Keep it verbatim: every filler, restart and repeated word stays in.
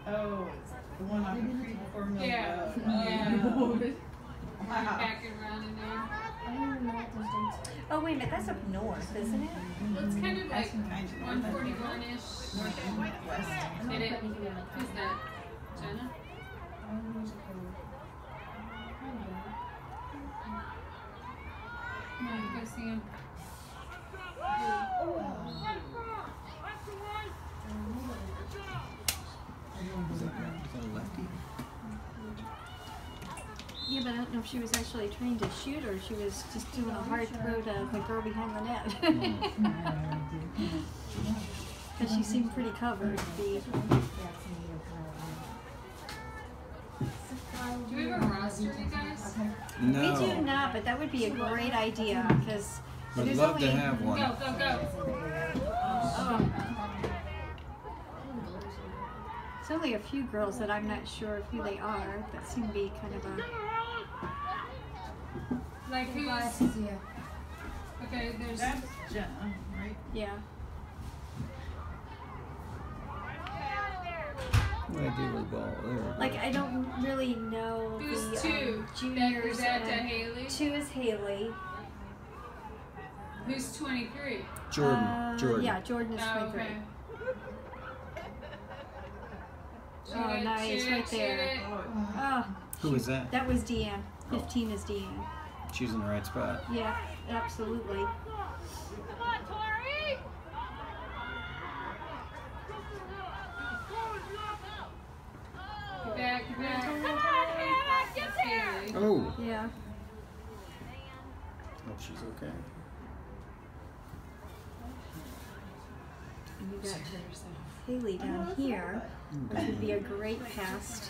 Oh, it's the one on the Creek Formula. Yeah. Uh, Yeah. Wow. Back and around in there. I don't even know what those dates are. Oh, wait a minute, that's up north, isn't it? Well, it's kind of like Kind of one forty-one-ish. North and west. Did it? Who's that? Jenna? I don't know what it's called. Come on, go see him. Is that, is that a lefty? Yeah, but I don't know if she was actually trained to shoot or she was just doing a hard throw to the girl behind the net. Because she seemed pretty covered. The, Do we have a roster, you guys? No. We do not, but that would be a great idea because I'd there's love only to have Go, one. go, go. oh, it's only a few girls that I'm not sure of who they are that seem to be kind of a. Like who's? Yeah. Okay, there's. That's Jenna, right? Yeah. What do I do with the ball? There we go. Like I don't really know Who's the two? um, juniors. That, is that and- Haley? Two is Haley. Who's twenty-three? Jordan. Uh, Jordan. Yeah, Jordan is Oh, twenty-three. okay. Shoot Oh, it, nice, shoot right it, shoot there. it. Oh, Who was that? that was Deanne. Fifteen is Deanne. She was in the right spot. Yeah, absolutely. Get back, get back. That's Haley. Oh. Yeah. Hope she's okay. And you got Haley down here, which would be a great pass